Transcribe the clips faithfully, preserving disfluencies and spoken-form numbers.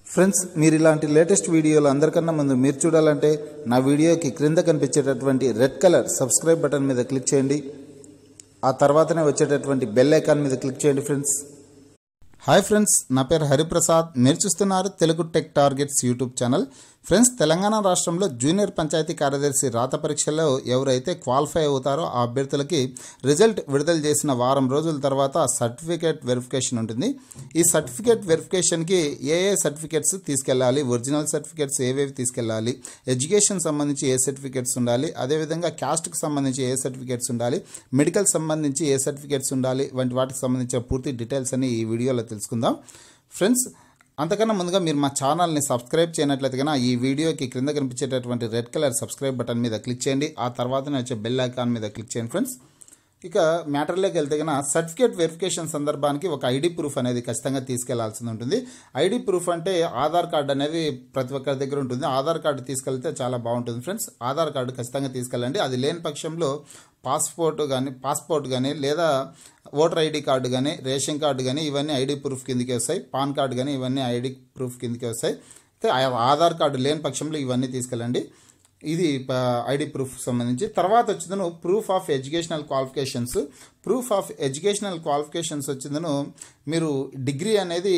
Friends, మీరు ఇలాంటి latest వీడియోలు అందరికన్నా ముందు మీరు చూడాలంటే నా వీడియోకి క్రింద కనిపించేటటువంటి రెడ్ కలర్ సబ్స్క్రైబ్ బటన్ మీద క్లిక్ చేయండి. ఆ తర్వాతనే వచ్చేటటువంటి బెల్ ఐకాన్ మీద క్లిక్ చేయండి. ఫ్రెండ్స్, హాయ్ ఫ్రెండ్స్, నా పేరు హరిప్రసాద్. మీరు చూస్తున్నారు Telugu tech targets YouTube channel. Friends, Telangana రాష్ట్రంలో జూనియర్ పంచాయతీ కార్యదర్శి రాత పరీక్షల్లో ఎవరైతే క్వాలిఫై అవుతారో ఆ అభ్యర్థులకి రిజల్ట్ విడుదల చేసిన వారం రోజుల తర్వాత సర్టిఫికేట్ వెరిఫికేషన్ ఉంటుంది. ఈ సర్టిఫికేట్ వెరిఫికేషన్కి ఏ ఏ సర్టిఫికేట్స్ తీసుకెళ్ళాలి, ఒరిజినల్ సర్టిఫికేట్స్ ఏవేవి తీసుకెళ్ళాలి, ఎడ్యుకేషన్ సంబంధించి ఏ సర్టిఫికేట్స్ ఉండాలి, అదేవిధంగా క్యాస్ట్కి సంబంధించి ఏ సర్టిఫికేట్స్ ఉండాలి, మెడికల్ సంబంధించి ఏ సర్టిఫికేట్స్ ఉండాలి, వంటి వాటికి సంబంధించిన పూర్తి డీటెయిల్స్ అని ఈ వీడియోలో తెలుసుకుందాం. ఫ్రెండ్స్, అంతకన్నా ముందుగా మీరు మా ఛానల్ని సబ్స్క్రైబ్ చేయనట్లయితే కన్నా ఈ వీడియోకి క్రింద కనిపించేటటువంటి రెడ్ కలర్ సబ్స్క్రైబ్ బటన్ మీద క్లిక్ చేయండి. ఆ తర్వాతనే వచ్చే బెల్ ఐకాన్ మీద క్లిక్ చేయండి. ఫ్రెండ్స్, ఇక మ్యాటర్లోకి వెళ్తే కన్నా సర్టిఫికేట్ వెరిఫికేషన్ సందర్భానికి ఒక ఐడి ప్రూఫ్ అనేది ఖచ్చితంగా తీసుకెళ్లాల్సి ఉంటుంది. ఐడి ప్రూఫ్ అంటే ఆధార్ కార్డు అనేది ప్రతి ఒక్కరి దగ్గర ఉంటుంది. ఆధార్ కార్డు తీసుకెళ్తే చాలా బాగుంటుంది. ఫ్రెండ్స్, ఆధార్ కార్డు ఖచ్చితంగా తీసుకెళ్ళండి. అది లేని పక్షంలో పాస్పోర్ట్ కానీ పాస్పోర్ట్ కానీ లేదా ఓటర్ ఐడి కార్డు కానీ రేషన్ కార్డు కానీ ఇవన్నీ ఐడి ప్రూఫ్ కిందకి వస్తాయి. పాన్ కార్డు కానీ ఇవన్నీ ఐడి ప్రూఫ్ కిందకి వస్తాయి. అయితే ఆధార్ కార్డు లేని పక్షంలో ఇవన్నీ తీసుకెళ్ళండి. ఇది ఐడి ప్రూఫ్ సంబంధించి. తర్వాత వచ్చిందను proof of educational qualifications. Proof of educational qualifications వచ్చిందను మీరు డిగ్రీ అనేది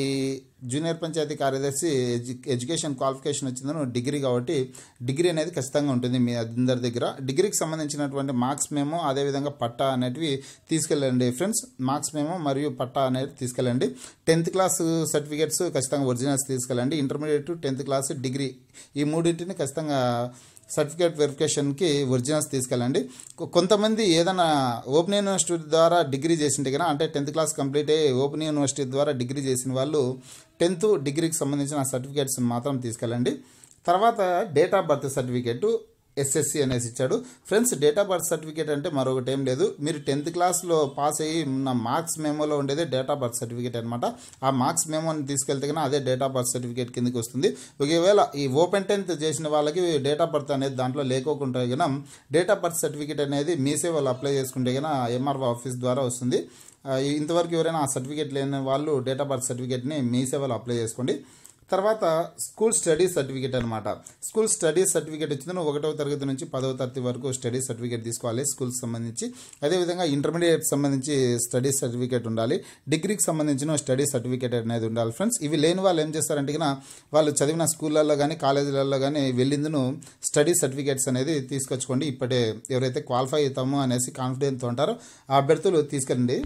జూనియర్ పంచాయతీ కార్యదర్శి ఎడ్యుకేషన్ క్వాలిఫికేషన్ వచ్చిందను డిగ్రీ కాబట్టి డిగ్రీ అనేది ఖచ్చితంగా ఉంటుంది మీ అందరి దగ్గర. డిగ్రీకి సంబంధించినటువంటి మార్క్స్ మేమో అదేవిధంగా పట్టా అనేటివి తీసుకెళ్ళండి. ఫ్రెండ్స్, మార్క్స్ మేమో మరియు పట్టా అనేది తీసుకెళ్ళండి. టెన్త్ క్లాస్ సర్టిఫికేట్స్ ఖచ్చితంగా ఒరిజినల్స్ తీసుకెళ్ళండి. ఇంటర్మీడియట్, టెన్త్ క్లాస్, డిగ్రీ ఈ మూడింటిని ఖచ్చితంగా సర్టిఫికేట్ వెరిఫికేషన్కి ఒరిజినల్స్ తీసుకెళ్ళండి. కొంతమంది ఏదైనా ఓపెన్ యూనివర్సిటీ ద్వారా డిగ్రీ చేసింటే కన్నా అంటే టెన్త్ క్లాస్ కంప్లీట్ అయ్యి ఓపెన్ యూనివర్సిటీ ద్వారా డిగ్రీ చేసిన వాళ్ళు టెన్త్ డిగ్రీకి సంబంధించిన సర్టిఫికేట్స్ మాత్రం తీసుకెళ్ళండి. తర్వాత date of birth certificate S S C అనేసి ఇచ్చాడు. Friends, date of birth certificate అంటే మరొకటి ఏం లేదు. మీరు టెన్త్ క్లాస్లో పాస్ అయ్యి ఉన్న మార్క్స్ మెమోలో ఉండేదే డేట్ ఆఫ్ బర్త్ సర్టిఫికేట్ అనమాట. ఆ మార్క్స్ మెమోని తీసుకెళ్తే కన్నా అదే డేట్ ఆఫ్ బర్త్ సర్టిఫికేట్ కిందకి వస్తుంది. ఒకవేళ ఈ ఓపెన్ టెన్త్ చేసిన వాళ్ళకి డేట్ ఆఫ్ బర్త్ అనేది దాంట్లో లేకోకుండా కన్నా డేట్ ఆఫ్ బర్త్ సర్టిఫికేట్ అనేది మీసే వాళ్ళు అప్లై చేసుకుంటే కన్నా ఎంఆర్ఓ ఆఫీస్ ద్వారా వస్తుంది. ఇంతవరకు ఎవరైనా ఆ సర్టిఫికేట్ లేని వాళ్ళు డేట్ ఆఫ్ బర్త్ సర్టిఫికేట్ని మీసే వాళ్ళు అప్లై చేసుకోండి. తర్వాత స్కూల్ స్టడీ సర్టిఫికేట్ అనమాట. స్కూల్ స్టడీ సర్టిఫికేట్ వచ్చిందని ఒకటవ తరగతి నుంచి పదవ తరగతి వరకు స్టడీ సర్టిఫికేట్ తీసుకోవాలి స్కూల్కి సంబంధించి. అదేవిధంగా ఇంటర్మీడియట్ సంబంధించి స్టడీ సర్టిఫికేట్ ఉండాలి. డిగ్రీకి సంబంధించిన స్టడీ సర్టిఫికేట్ అనేది ఉండాలి. ఫ్రెండ్స్, ఇవి లేని వాళ్ళు ఏం చేస్తారంటే కన్నా వాళ్ళు చదివిన స్కూళ్ళల్లో కానీ కాలేజీలలో కానీ వెళ్ళిందును స్టడీ సర్టిఫికేట్స్ అనేది తీసుకొచ్చుకోండి. ఇప్పటి ఎవరైతే క్వాలిఫై అవుతామో అనేసి కాన్ఫిడెన్స్తో ఉంటారో ఆ అభ్యర్థులు తీసుకెళ్ళండి.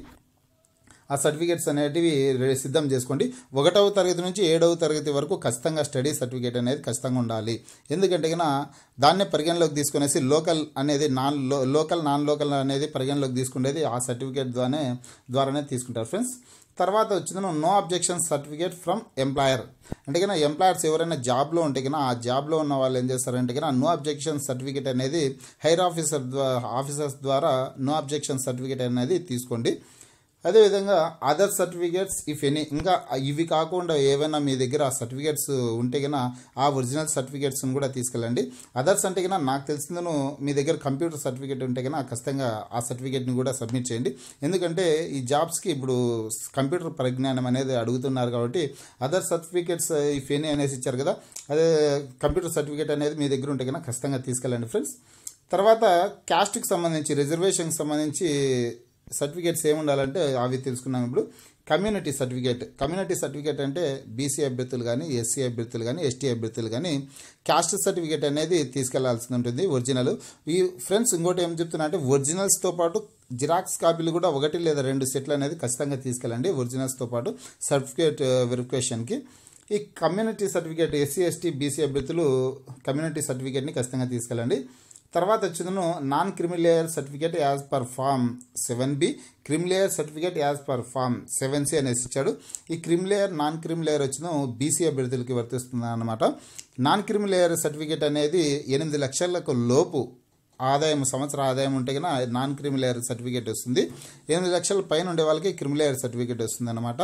ఆ సర్టిఫికేట్స్ అనేటివి సిద్ధం చేసుకోండి. ఒకటవ తరగతి నుంచి ఏడవ తరగతి వరకు ఖచ్చితంగా స్టడీ సర్టిఫికేట్ అనేది ఖచ్చితంగా ఉండాలి. ఎందుకంటే కన్నా దాన్నే పరిగణలోకి తీసుకునేసి లోకల్ అనేది నాన్ లోకల్ నాన్ లోకల్ అనేది పరిగణలోకి తీసుకునేది ఆ సర్టిఫికేట్ ద్వారానే ద్వారానే తీసుకుంటారు. ఫ్రెండ్స్, తర్వాత వచ్చింది no objection certificate from employer. అంటే కన్నా ఎంప్లాయర్స్ ఎవరైనా జాబ్లో ఉంటే కన్నా ఆ జాబ్లో ఉన్న వాళ్ళు ఏం చేస్తారంటే కన్నా నో అబ్జెక్షన్ సర్టిఫికేట్ అనేది హైర్ ఆఫీసర్ ఆఫీసర్స్ ద్వారా నో అబ్జెక్షన్ సర్టిఫికేట్ అనేది తీసుకోండి. అదేవిధంగా అదర్ సర్టిఫికేట్స్ ఇఫ్ ఎనీ, ఇంకా ఇవి కాకుండా ఏవైనా మీ దగ్గర ఆ సర్టిఫికేట్స్ ఉంటే కన్నా ఆ ఒరిజినల్ సర్టిఫికేట్స్ని కూడా తీసుకెళ్ళండి. అదర్స్ అంటే కన్నా నాకు తెలిసిందను మీ దగ్గర కంప్యూటర్ సర్టిఫికేట్ ఉంటే కన్నా ఖచ్చితంగా ఆ సర్టిఫికేట్ని కూడా సబ్మిట్ చేయండి. ఎందుకంటే ఈ జాబ్స్కి ఇప్పుడు కంప్యూటర్ పరిజ్ఞానం అనేది అడుగుతున్నారు కాబట్టి అదర్ సర్టిఫికేట్స్ ఇఫ్ ఎనీ అనేసి ఇచ్చారు కదా, అదే కంప్యూటర్ సర్టిఫికేట్ అనేది మీ దగ్గర ఉంటే కన్నా ఖచ్చితంగా తీసుకెళ్ళండి. ఫ్రెండ్స్, తర్వాత క్యాస్ట్కి సంబంధించి రిజర్వేషన్కి సంబంధించి సర్టిఫికేట్స్ ఏమి ఉండాలంటే అవి తెలుసుకున్నాం. ఇప్పుడు కమ్యూనిటీ సర్టిఫికేట్. కమ్యూనిటీ సర్టిఫికేట్ అంటే బీసీ అభ్యర్థులు కానీ ఎస్సీ అభ్యర్థులు కానీ ఎస్టీ అభ్యర్థులు కానీ క్యాస్ట్ సర్టిఫికేట్ అనేది తీసుకెళ్లాల్సి ఉంటుంది ఒరిజినల్. ఈ ఫ్రెండ్స్, ఇంకోటి ఏం చెప్తున్నా అంటే ఒరిజినల్స్తో పాటు జిరాక్స్ కాపీలు కూడా ఒకటి లేదా రెండు సెట్లు అనేది ఖచ్చితంగా తీసుకెళ్ళండి ఒరిజినల్స్తో పాటు సర్టిఫికేట్ వెరిఫికేషన్కి. ఈ community certificate SC ST BC అభ్యర్థులు కమ్యూనిటీ సర్టిఫికేట్ని ఖచ్చితంగా తీసుకెళ్ళండి. తర్వాత వచ్చిందను non creamy layer certificate as per form seven B, creamy layer certificate as per form seven C అనేసి ఇచ్చాడు. ఈ క్రిమిలేయర్ నాన్ క్రిమిలేయర్ వచ్చిన బీసీ అభ్యర్థులకి వర్తిస్తుంది అన్నమాట. నాన్ క్రిమిలేయర్ సర్టిఫికేట్ అనేది ఎనిమిది లక్షలకు లోపు ఆదాయం సంవత్సర ఆదాయం ఉంటే కన్నా నాన్ క్రిమిలేయర్ సర్టిఫికేట్ వస్తుంది. ఎనిమిది లక్షల పైన ఉండే వాళ్ళకి క్రిమిలేయర్ సర్టిఫికేట్ వస్తుంది అనమాట.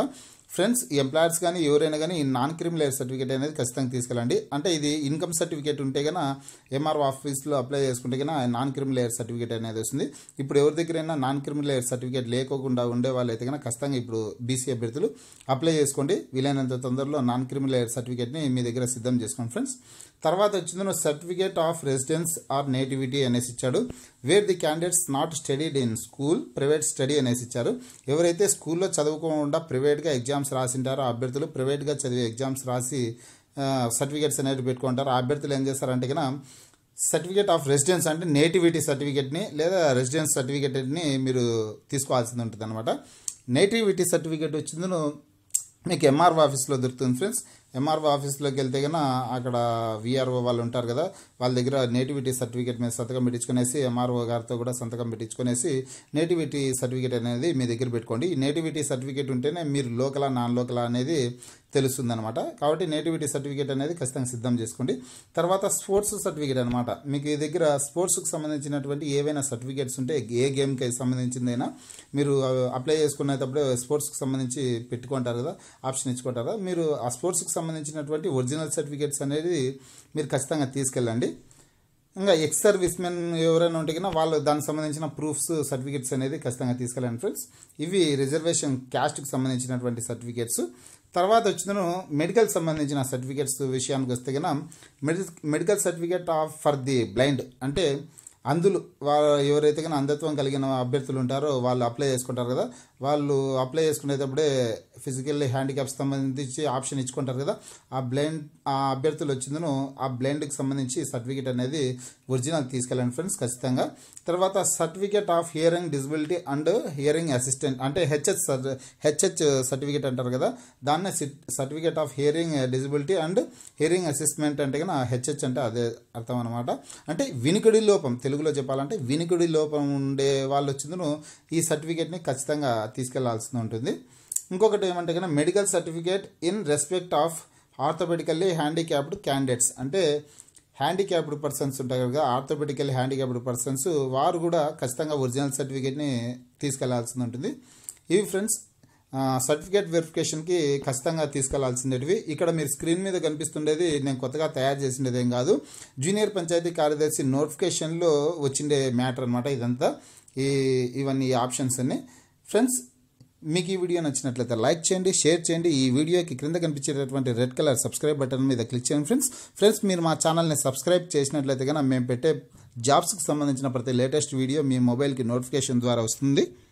ఫ్రెండ్స్ ఈ ఎంప్లాయర్స్ కానీ ఎవరైనా కానీ ఈ నాన్ క్రిమినల్ ఎయిర్ సర్టిఫికేట్ అనేది ఖచ్చితంగా తీసుకెళ్ళండి. అంటే ఇది ఇన్కమ్ సర్టిఫికేట్ ఉంటే కన్నా ఎంఆర్ఓ ఆఫీస్లో అప్లై చేసుకుంటే కన్నా నాన్ క్రిమినల్ ఎయిర్ సర్టిఫికేట్ అనేది వస్తుంది. ఇప్పుడు ఎవరి దగ్గరైనా నాన్ క్రిమినల్ ఎయిర్ సర్టిఫికేట్ లేకోకుండా ఉండే వాళ్ళైతే కన్నా ఖచ్చితంగా ఇప్పుడు బీసీ అభ్యర్థులు అప్లై చేసుకోండి. వీలైనంత తొందరలో నాన్ క్రిమినల్ ఎయిర్ సర్టిఫికేట్ని మీ దగ్గర సిద్ధం చేసుకోండి ఫ్రెండ్స్. తర్వాత వచ్చింది certificate of residence or nativity అనేసి ఇచ్చాడు. Where the candidates not studied in school private study అనేసి ఇచ్చారు. ఎవరైతే స్కూల్లో చదువుకోకుండా ప్రైవేట్గా ఎగ్జామ్స్ రాసింటారో ఆ అభ్యర్థులు ప్రైవేట్గా చదివే ఎగ్జామ్స్ రాసి సర్టిఫికేట్స్ అనేవి పెట్టుకుంటారు. ఆ అభ్యర్థులు ఏం చేస్తారంటే కన్నా సర్టిఫికేట్ ఆఫ్ రెసిడెన్స్ అంటే నేటివిటీ సర్టిఫికేట్ని లేదా రెసిడెన్స్ సర్టిఫికేట్ని మీరు తీసుకోవాల్సింది ఉంటుంది అనమాట. నేటివిటీ సర్టిఫికేట్ వచ్చిందో మీకు ఎంఆర్ఓ ఆఫీస్లో దొరుకుతుంది ఫ్రెండ్స్. ఎంఆర్ఓ ఆఫీస్లోకి వెళ్తే కన్నా అక్కడ విఆర్ఓ వాళ్ళు ఉంటారు కదా, వాళ్ళ దగ్గర నేటివిటీ సర్టిఫికేట్ మీద సంతకం పెట్టించుకునేసి ఎంఆర్ఓ గారితో కూడా సంతకం పెట్టించుకునేసి నేటివిటీ సర్టిఫికేట్ అనేది మీ దగ్గర పెట్టుకోండి. ఈ నేటివిటీ సర్టిఫికేట్ ఉంటేనే మీరు లోకలా నాన్ లోకలా అనేది తెలుస్తుంది అనమాట. కాబట్టి నేటివిటీ సర్టిఫికేట్ అనేది ఖచ్చితంగా సిద్ధం చేసుకోండి. తర్వాత స్పోర్ట్స్ సర్టిఫికేట్ అనమాట. మీకు ఈ దగ్గర స్పోర్ట్స్కి సంబంధించినటువంటి ఏవైనా సర్టిఫికేట్స్ ఉంటే ఏ గేమ్కి సంబంధించిందైనా మీరు అప్లై చేసుకునేటప్పుడు స్పోర్ట్స్కి సంబంధించి పెట్టుకుంటారు కదా, ఆప్షన్ ఇచ్చుకుంటారు కదా, మీరు ఆ స్పోర్ట్స్కి సంబంధించినటువంటి ఒరిజినల్ సర్టిఫికేట్స్ అనేది మీరు ఖచ్చితంగా తీసుకెళ్ళండి. ఇంకా ఎక్స్ సర్వీస్ మెన్ ఎవరైనా ఉంటే కన్నా వాళ్ళు దానికి సంబంధించిన ప్రూఫ్స్ సర్టిఫికేట్స్ అనేది ఖచ్చితంగా తీసుకెళ్ళండి ఫ్రెండ్స్. ఇవి రిజర్వేషన్ క్యాస్ట్కి సంబంధించినటువంటి సర్టిఫికేట్స్. తర్వాత వచ్చిన మెడికల్ సంబంధించిన సర్టిఫికేట్స్ విషయానికి వస్తే కన్నా medical certificate of for the blind అంటే అందులు వాళ్ళు ఎవరైతే కానీ అంధత్వం కలిగిన అభ్యర్థులు ఉంటారో వాళ్ళు అప్లై చేసుకుంటారు కదా, వాళ్ళు అప్లై చేసుకునేటప్పుడే ఫిజికల్లీ హ్యాండిక్యాప్స్ సంబంధించి ఆప్షన్ ఇచ్చుకుంటారు కదా, ఆ బ్లైండ్ ఆ అభ్యర్థులు వచ్చిందను ఆ బ్లైండ్కి సంబంధించి సర్టిఫికేట్ అనేది ఒరిజినల్ తీసుకెళ్ళండి ఫ్రెండ్స్ ఖచ్చితంగా. తర్వాత certificate of hearing disability and hearing assistant అంటే హెచ్హెచ్ హెచ్హెచ్ సర్టిఫికేట్ అంటారు కదా, దాన్నే certificate of hearing disability and hearing assessment అంటే కన్నా హెచ్హెచ్ అంటే అదే అర్థం అనమాట. అంటే వినికిడి లోపం, తెలుగులో చెప్పాలంటే వినికిడి లోపం ఉండే వాళ్ళు వచ్చిందను ఈ సర్టిఫికేట్ని ఖచ్చితంగా తీసుకెళ్లాల్సి ఉంటుంది. ఇంకొకటి ఏమంటే కన్నా medical certificate in respect of orthopaedically handicapped candidates అంటే హ్యాండిక్యాప్డ్ పర్సన్స్ ఉంటారు కదా, ఆర్థోపెడికల్లీ హ్యాండిక్యాప్డ్ పర్సన్స్ వారు కూడా ఖచ్చితంగా ఒరిజినల్ సర్టిఫికేట్ని తీసుకెళ్లాల్సి ఉంటుంది. ఇవి ఫ్రెండ్స్ సర్టిఫికేట్ వెరిఫికేషన్కి ఖచ్చితంగా తీసుకెళ్లాల్సిందేటివి. ఇక్కడ మీరు స్క్రీన్ మీద కనిపిస్తుండేది నేను కొత్తగా తయారు చేసిండేది ఏం కాదు, జూనియర్ పంచాయతీ కార్యదర్శి నోటిఫికేషన్లో వచ్చిండే మ్యాటర్ అనమాట ఇదంతా. ఈ ఇవన్నీ ఆప్షన్స్ అన్ని ఫ్రెండ్స్. మీకు ఈ వీడియో నచ్చినట్లయితే లైక్ చేయండి, షేర్ చేయండి. ఈ వీడియోకి క్రింద కనిపించేటటువంటి రెడ్ కలర్ సబ్స్క్రైబ్ బటన్ మీద క్లిక్ చేయండి ఫ్రెండ్స్. ఫ్రెండ్స్ మీరు మా ఛానల్ని సబ్స్క్రైబ్ చేసినట్లయితే కనుక మేము పెట్టే జాబ్స్కి సంబంధించిన ప్రతి లేటెస్ట్ వీడియో మీ మొబైల్కి నోటిఫికేషన్ ద్వారా వస్తుంది.